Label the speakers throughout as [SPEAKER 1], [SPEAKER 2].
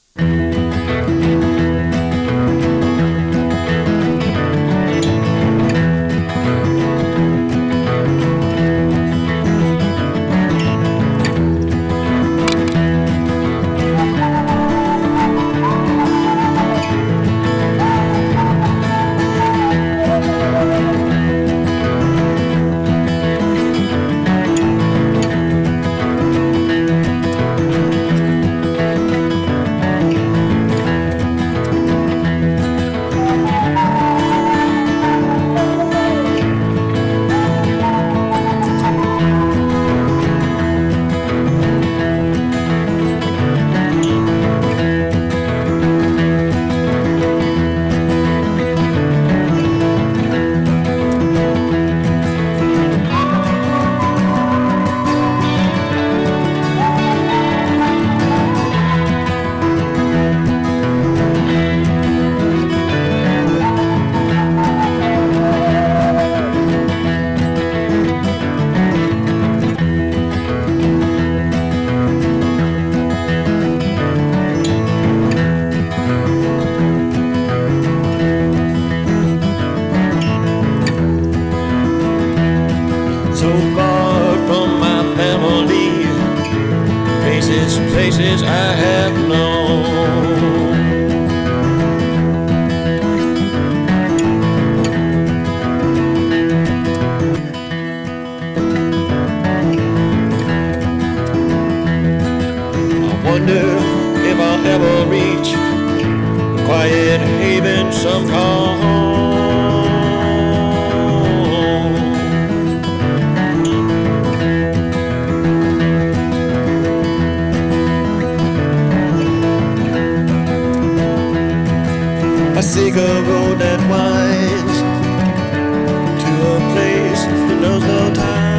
[SPEAKER 1] So far from my family, places I have known. I wonder if I'll ever reach a quiet haven some call home. I seek a road that winds to a place that knows no time.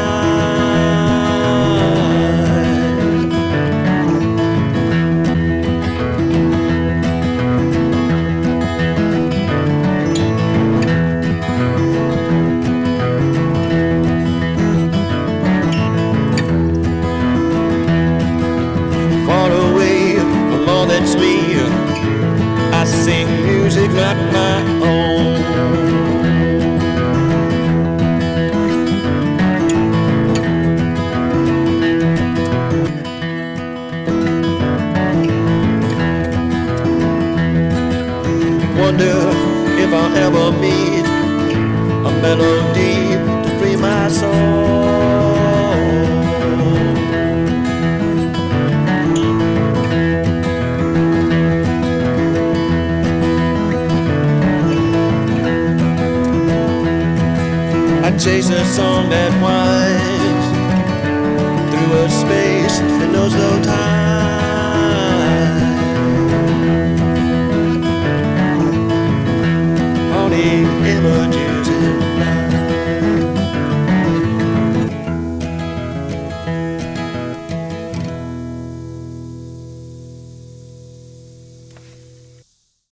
[SPEAKER 1] Far away from all that's me, I sing music like my own. Wonder if I'll ever meet a melody to free my soul. I chase a song that winds through a space that knows no time.